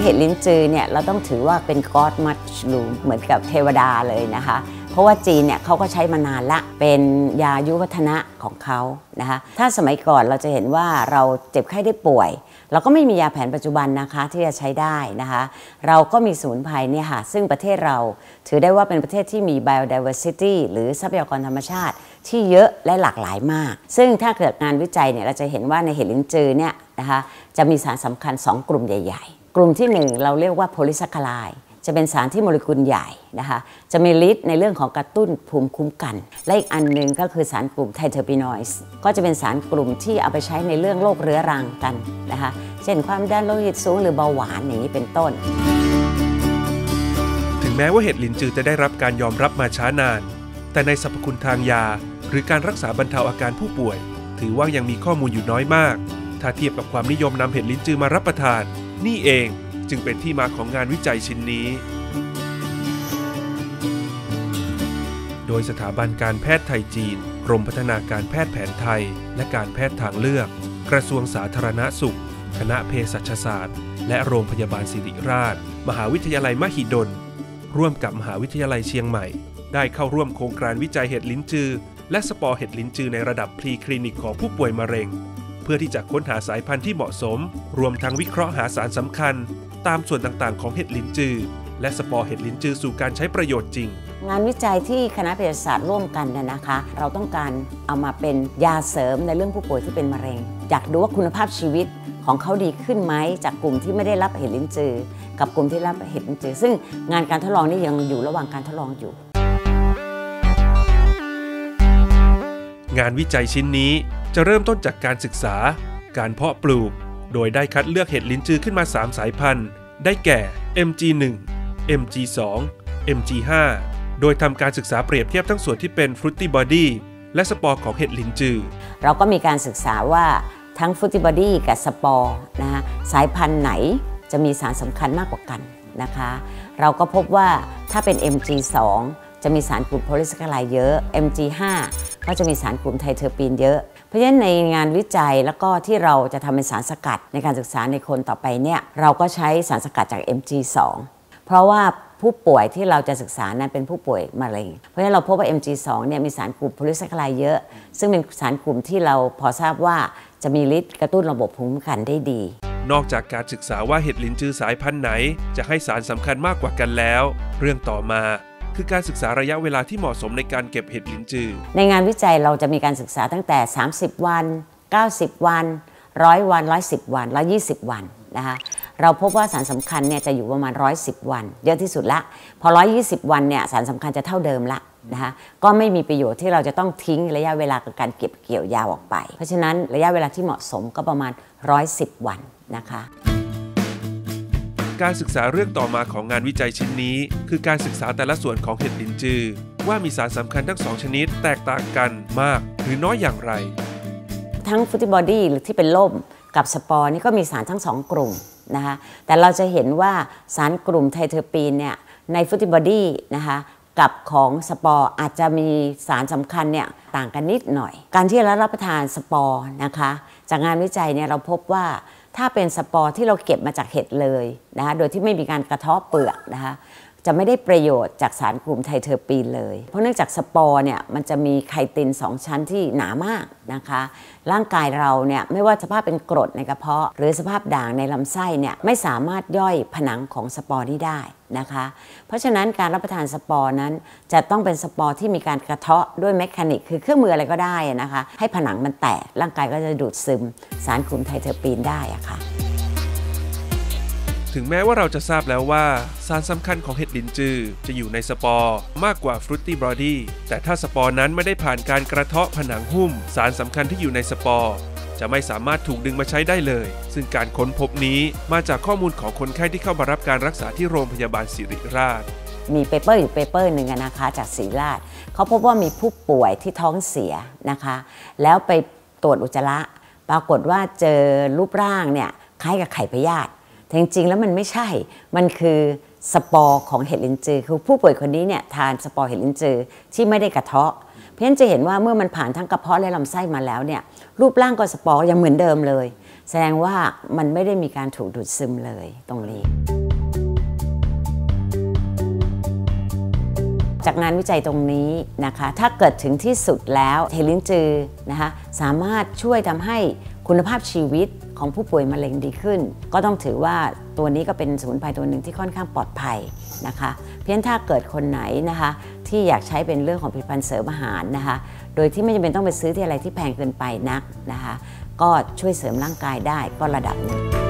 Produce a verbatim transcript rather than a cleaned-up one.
ห็ดลิ้นจือเนี่ยเราต้องถือว่าเป็นก็อดมัชลูมเหมือนกับเทวดาเลยนะคะเพราะว่าจีนเนี่ยเขาก็ใช้มานานละเป็นยายุวัฒนะของเขานะคะถ้าสมัยก่อนเราจะเห็นว่าเราเจ็บไข้ได้ป่วยเราก็ไม่มียาแผนปัจจุบันนะคะที่จะใช้ได้นะคะเราก็มีสมุนไพรเนี่ยค่ะซึ่งประเทศเราถือได้ว่าเป็นประเทศที่มี biodiversity หรือทรัพยากรธรรมชาติที่เยอะและหลากหลายมากซึ่งถ้าเกิดงานวิจัยเนี่ยเราจะเห็นว่าในเห็ดลิ้นจือเนี่ยนะคะจะมีสารสำคัญสองกลุ่มใหญ่ๆกลุ่มที่หนึ่งเราเรียกว่าโพลีแซคคาไรด์จะเป็นสารที่โมเลกุลใหญ่นะคะจะมีฤทธิ์ในเรื่องของกระตุ้นภูมิคุ้มกันและอีกอันหนึ่งก็คือสารกลุ่มไทเทอร์ปีนอยด์ก็จะเป็นสารกลุ่มที่เอาไปใช้ในเรื่องโรคเรื้อรังกันนะคะเช่นความดันโลหิตสูงหรือเบาหวานอย่างนี้เป็นต้นถึงแม้ว่าเห็ดลิ้นจือจะได้รับการยอมรับมาช้านานแต่ในสรรพคุณทางยาหรือการรักษาบรรเทาอาการผู้ป่วยถือว่ายังมีข้อมูลอยู่น้อยมากถ้าเทียบกับความนิยมนำเห็ดลิ้นจือมารับประทานนี่เองจึงเป็นที่มาของงานวิจัยชิ้นนี้โดยสถาบันการแพทย์ไทยจีนกรมพัฒนาการแพทย์แผนไทยและการแพทย์ทางเลือกกระทรวงสาธารณสุขคณะเภสัชศาสตร์และโรงพยาบาลศิริราชมหาวิทยาลัยมหิดลร่วมกับมหาวิทยาลัยเชียงใหม่ได้เข้าร่วมโครงการวิจัยเห็ดลิ้นจือและสปอร์เห็ดลิ้นจือในระดับพรีคลินิกของผู้ป่วยมะเร็งเพื่อที่จะค้นหาสายพันธุ์ที่เหมาะสมรวมทั้งวิเคราะห์หาสารสำคัญตามส่วนต่างๆของเห็ดลิ้นจือและสปอร์เห็ดลิ้นจือสู่การใช้ประโยชน์จริงงานวิจัยที่คณะเภสัชศาสตร์ร่วมกันเนี่ยนะคะเราต้องการเอามาเป็นยาเสริมในเรื่องผู้ป่วยที่เป็นมะเร็งอยากดูว่าคุณภาพชีวิตของเขาดีขึ้นไหมจากกลุ่มที่ไม่ได้รับเห็ดลิ้นจือกับกลุ่มที่รับเห็ดลิ้นจือซึ่งงานการทดลองนี่ยังอยู่ระหว่างการทดลองอยู่งานวิจัยชิ้นนี้จะเริ่มต้นจากการศึกษาการเพาะปลูกโดยได้คัดเลือกเห็ดลิ้นจือขึ้นมาสามสายพันธุ์ได้แก่ เอ็ม จี หนึ่ง เอ็ม จี สอง เอ็ม จี ห้า โดยทำการศึกษาเปรียบเทียบทั้งส่วนที่เป็น Fruity Body และสปอร์ของเห็ดลิ้นจือเราก็มีการศึกษาว่าทั้ง Fruity Body กับสปอร์นะคะสายพันธุ์ไหนจะมีสารสำคัญมากกว่ากันนะคะเราก็พบว่าถ้าเป็น เอ็ม จี สอง จะมีสารกลุ่มโพลีแซคคาไรด์เยอะ เอ็ม จี ห้า ก็จะมีสารกลุ่มไทเทอร์ปีนเยอะเพราะฉะนั้นในงานวิจัยแล้วก็ที่เราจะทำเป็นสารสกัดในการศึกษาในคนต่อไปเนี่ยเราก็ใช้สารสกัดจาก เอ็ม จี สอง เพราะว่าผู้ป่วยที่เราจะศึกษานั้นเป็นผู้ป่วยมะเร็งเพราะฉะนั้นเราพบว่า เอ็ม จี สอง เนี่ยมีสารกลุ่มโพลีแซคคาไรด์เยอะซึ่งเป็นสารกลุ่มที่เราพอทราบว่าจะมีฤทธิ์กระตุ้นระบบภูมิคุ้มกันได้ดีนอกจากการศึกษาว่าเห็ดลิ้นจือสายพันธุ์ไหนจะให้สารสำคัญมากกว่ากันแล้วเรื่องต่อมาคือการศึกษาระยะเวลาที่เหมาะสมในการเก็บเห็ดลิ้นจือในงานวิจัยเราจะมีการศึกษาตั้งแต่สามสิบวันเก้าสิบวันหนึ่งร้อยวันหนึ่งร้อยสิบวันหนึ่งร้อยยี่สิบวันนะคะเราพบว่าสารสำคัญเนี่ยจะอยู่ประมาณหนึ่งร้อยสิบวันเยอะที่สุดละพอหนึ่งร้อยยี่สิบวันเนี่ยสารสำคัญจะเท่าเดิมละนะคะก็ไม่มีประโยชน์ที่เราจะต้องทิ้งระยะเวลากับการเก็บเกี่ยวยาวออกไปเพราะฉะนั้นระยะเวลาที่เหมาะสมก็ประมาณหนึ่งร้อยสิบวันนะคะการศึกษาเรื่องต่อมาของงานวิจัยชิ้นนี้คือการศึกษาแต่ละส่วนของเห็ดลิ้นจือว่ามีสารสำคัญทั้งสองชนิดแตกต่างกันมากหรือน้อยอย่างไรทั้ง Fruity Body หรือที่เป็นล่มกับสปอร์นี่ก็มีสารทั้งสองกลุ่มนะคะแต่เราจะเห็นว่าสารกลุ่มไทเทอร์ปีนเนี่ยใน Fruity Body นะคะกับของสปอร์อาจจะมีสารสำคัญเนี่ยต่างกันนิดหน่อยการที่เรารับประทานสปอร์นะคะจากงานวิจัยเนี่ยเราพบว่าถ้าเป็นสปอร์ที่เราเก็บมาจากเห็ดเลยนะคะโดยที่ไม่มีการกระเทาะเปลือกนะคะจะไม่ได้ประโยชน์จากสารกลุ่มไทเทอร์ปีนเลยเพราะเนื่องจากสปอร์เนี่ยมันจะมีไคตินสองชั้นที่หนามากนะคะร่างกายเราเนี่ยไม่ว่าสภาพเป็นกรดในกระเพาะหรือสภาพด่างในลำไส้เนี่ยไม่สามารถย่อยผนังของสปอร์นี้ได้นะคะเพราะฉะนั้นการรับประทานสปอร์นั้นจะต้องเป็นสปอร์ที่มีการกระเทาะด้วยแมคานิกคือเครื่องมืออะไรก็ได้นะคะให้ผนังมันแตกร่างกายก็จะดูดซึมสารกลุ่มไทเทอร์ปีนได้อะค่ะถึงแม้ว่าเราจะทราบแล้วว่าสารสำคัญของเห็ดลิ้นจือจะอยู่ในสปอร์มากกว่า Fruity Body แต่ถ้าสปอร์นั้นไม่ได้ผ่านการกระเทาะผนังหุ้มสารสำคัญที่อยู่ในสปอร์จะไม่สามารถถูกดึงมาใช้ได้เลยซึ่งการค้นพบนี้มาจากข้อมูลของคนไข้ที่เข้ามารับการรักษาที่โรงพยาบาลศิริราชมีเปเปอร์อยู่เปเปอร์หนึ่งนะคะจากศิริราชเขาพบว่ามีผู้ป่วยที่ท้องเสียนะคะแล้วไปตรวจอุจจาระปรากฏว่าเจอรูปร่างเนี่ยคล้ายกับไข่พยาธิแต่จริงๆแล้วมันไม่ใช่มันคือสปอร์ของเห็ดลิ้นจือคือผู้ป่วยคนนี้เนี่ยทานสปอร์เห็ดลิ้นจือที่ไม่ได้กระเทาะเพราะฉะนั้นจะเห็นว่าเมื่อมันผ่านทั้งกระเพาะและลำไส้มาแล้วเนี่ยรูปร่างกับสปอร์ยังเหมือนเดิมเลยแสดงว่ามันไม่ได้มีการถูกดูดซึมเลยตรงนี้จากงานวิจัยตรงนี้นะคะถ้าเกิดถึงที่สุดแล้วเทลินจือนะคะสามารถช่วยทำให้คุณภาพชีวิตของผู้ป่วยมะเร็งดีขึ้นก็ต้องถือว่าตัวนี้ก็เป็นสมุนไพรตัวหนึ่งที่ค่อนข้างปลอดภัยนะคะเพียงถ้าเกิดคนไหนนะคะที่อยากใช้เป็นเรื่องของผลิตภัณฑ์เสริมอาหารนะคะโดยที่ไม่จำเป็นต้องไปซื้อที่อะไรที่แพงเกินไปนักนะคะก็ช่วยเสริมร่างกายได้ก็ระดับหนึ่ง